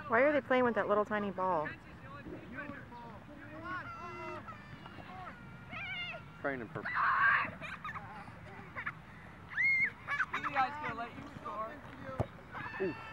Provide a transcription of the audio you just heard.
Why are they playing with that little tiny ball? Training for. Eli's gonna let you score. Ooh.